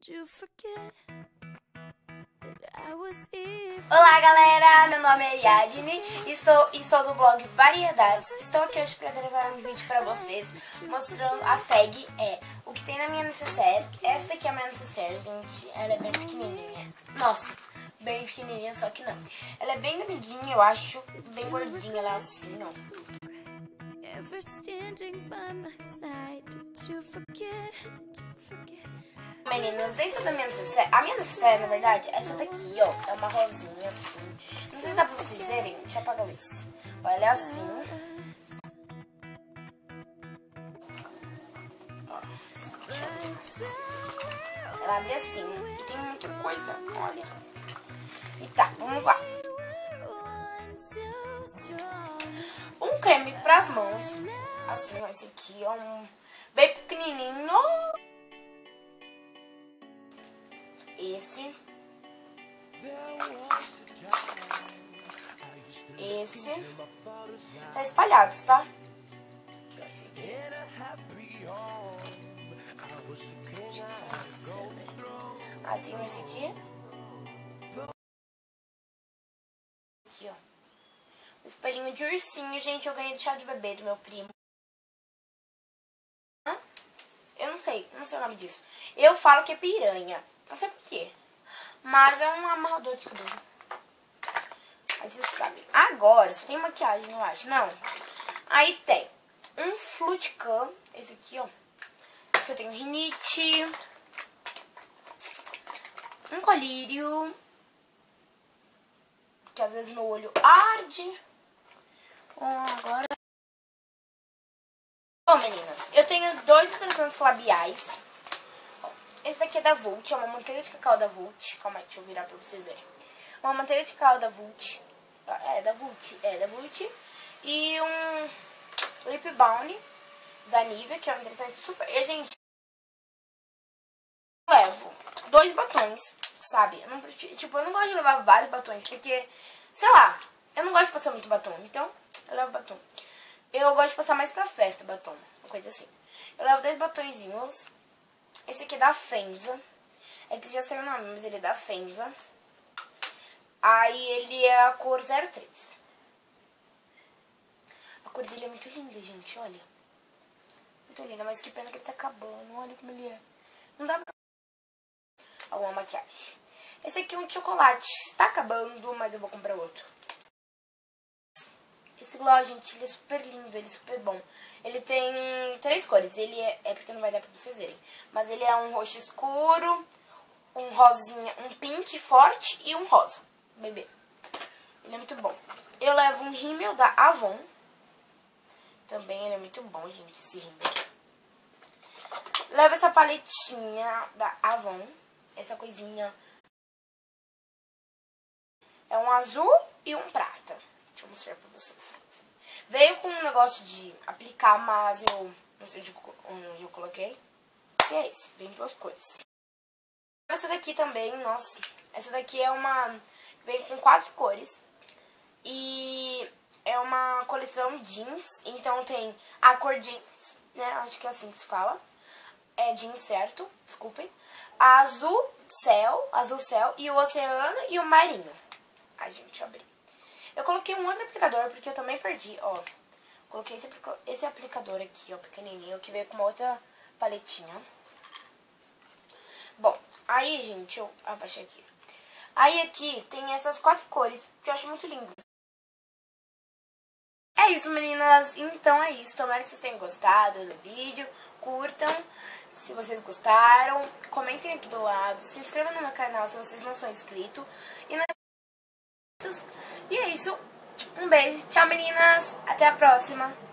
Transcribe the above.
Olá galera, meu nome é Ariadne e sou do blog Variedades. Estou aqui hoje para gravar um vídeo para vocês mostrando a tag, o que tem na minha necessaire. Essa daqui é a minha necessaire, gente, ela é bem pequenininha. Nossa, bem pequenininha, só que não. Ela é bem grandinha, eu acho, bem gordinha, ela é assim, ó. Meninas, dentro da minha necessaire, a minha necessaire, na verdade, é essa daqui, ó, é uma rosinha assim. Não sei se dá pra vocês verem, deixa eu apagar isso. Olha, ela é assim. Ó, deixa eu abrir pra vocês. Ela abre assim, e tem muita coisa, olha. E tá, vamos lá. Um creme pras mãos, assim, ó, esse aqui, ó, bem pequenininho. Esse. Tá espalhado, tá? Aqui, ó, esse aqui. Ah, tem esse aqui. Aqui, ó. Um espelhinho de ursinho, gente. Eu ganhei de chá de bebê do meu primo. Eu não sei o nome disso. Eu falo que é piranha. Não sei porquê. Mas é um amarrador de cabelo. Aí vocês sabem. Agora, só tem maquiagem, eu acho. Não. Aí tem um Fluticam. Esse aqui, ó. Eu tenho rinite. Um colírio. Que às vezes meu olho arde. Agora... Bom, meninas, eu tenho 2 hidratantes labiais. Esse daqui é da Vult, é uma manteiga de cacau da Vult. Calma aí, deixa eu virar pra vocês verem. Uma manteiga de cacau da Vult. É da Vult. E um Lip Balm da Nivea, que é um hidratante super... E, gente, eu levo 2 batons, sabe? Eu não gosto de levar vários batons, porque, sei lá, eu não gosto de passar muito batom. Então, eu levo batom. Eu gosto de passar mais pra festa, batom, uma coisa assim. Eu levo 2 batonzinhos. Esse aqui é da Fenza. É que já saiu o nome, mas ele é da Fenza. Aí ele é a cor 03. A cor dele é muito linda, gente, olha. Muito linda, mas que pena que ele tá acabando. Olha como ele é. Não dá pra... Alguma maquiagem. Esse aqui é um de chocolate. Está acabando, mas eu vou comprar outro. Esse gloss, gente, ele é super lindo, ele é super bom. Ele tem 3 cores, ele é porque não vai dar pra vocês verem. Mas ele é um roxo escuro, um rosinha, um pink forte e um rosa, bebê. Ele é muito bom. Eu levo um rímel da Avon. Também ele é muito bom, gente, esse rímel. Levo essa paletinha da Avon, essa coisinha. É um azul e um prata. Deixa eu mostrar pra vocês. Veio com um negócio de aplicar, mas eu não sei onde eu coloquei. E é esse, vem 2 cores. Essa daqui também, nossa. Essa daqui é uma... Vem com 4 cores. E é uma coleção jeans. Então tem a cor jeans, né? Acho que é assim que se fala. É jeans certo, desculpem. A azul céu e o oceano e o marinho. Ai, gente, eu abri. Eu coloquei um outro aplicador, porque eu também perdi, ó. Coloquei esse aplicador aqui, ó, pequenininho, que veio com uma outra paletinha. Bom, aí, gente, deixa eu abaixar aqui. Aí aqui tem essas 4 cores, que eu acho muito lindas. É isso, meninas. Então é isso. Tomara que vocês tenham gostado do vídeo. Curtam se vocês gostaram. Comentem aqui do lado. Se inscrevam no meu canal se vocês não são inscritos. E é isso. Um beijo. Tchau, meninas. Até a próxima.